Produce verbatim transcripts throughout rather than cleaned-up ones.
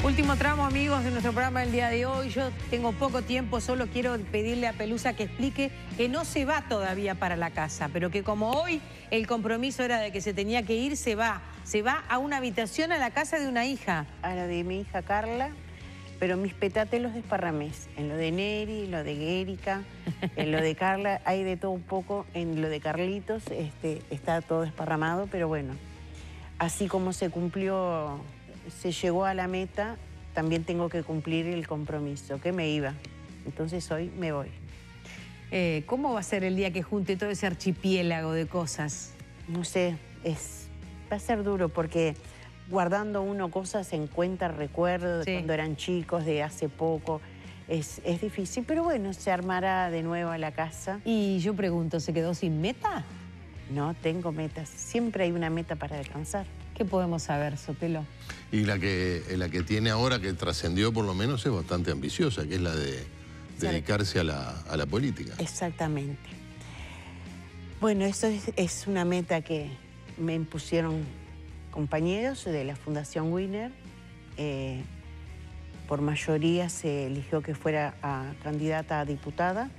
Último tramo, amigos, de nuestro programa del día de hoy. Yo tengo poco tiempo, solo quiero pedirle a Pelusa que explique que no se va todavía para la casa, pero que como hoy el compromiso era de que se tenía que ir, se va. Se va a una habitación a la casa de una hija. A la de mi hija Carla, pero mis petates los desparramé. En lo de Neri, en lo de Erika, en lo de Carla, hay de todo un poco. En lo de Carlitos este, está todo desparramado, pero bueno, así como se cumplió... se llegó a la meta, también tengo que cumplir el compromiso, que me iba. Entonces hoy me voy. Eh, ¿Cómo va a ser el día que junte todo ese archipiélago de cosas? No sé, es, va a ser duro porque guardando uno cosas en cuenta, recuerdo de Sí. cuando eran chicos, de hace poco, es, es difícil. Pero bueno, se armará de nuevo a la casa. Y yo pregunto, ¿se quedó sin meta? No, tengo metas. Siempre hay una meta para alcanzar. ¿Qué podemos saber, Sotelo? Y la que, la que tiene ahora, que trascendió por lo menos, es bastante ambiciosa, que es la de dedicarse a la, a la política. Exactamente. Bueno, eso es, es una meta que me impusieron compañeros de la Fundación Winner. Eh, por mayoría se eligió que fuera a, candidata a diputada.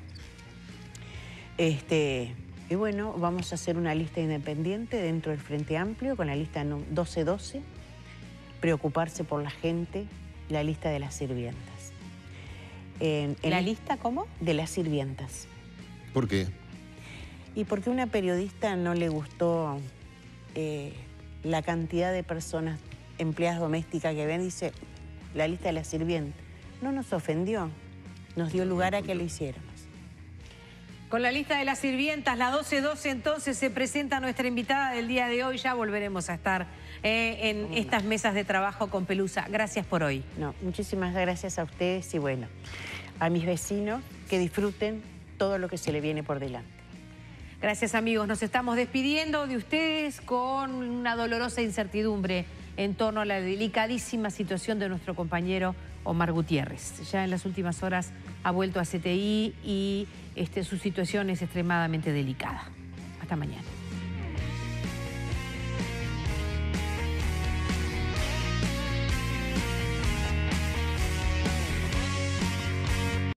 Este... Y bueno, vamos a hacer una lista independiente dentro del Frente Amplio con la lista doce doce, preocuparse por la gente, la lista de las sirvientas. En, en ¿La lista cómo? De las sirvientas. ¿Por qué? Y porque a una periodista no le gustó eh, la cantidad de personas, empleadas domésticas que ven, dice, la lista de las sirvientas. No nos ofendió, nos dio lugar a que lo hiciéramos. Con la lista de las sirvientas, la doce doce, entonces se presenta nuestra invitada del día de hoy. Ya volveremos a estar eh, en estas mesas de trabajo con Pelusa. Gracias por hoy. No, muchísimas gracias a ustedes y bueno, a mis vecinos que disfruten todo lo que se le viene por delante. Gracias, amigos. Nos estamos despidiendo de ustedes con una dolorosa incertidumbre en torno a la delicadísima situación de nuestro compañero Omar Gutiérrez. Ya en las últimas horas ha vuelto a C T I y este, su situación es extremadamente delicada. Hasta mañana.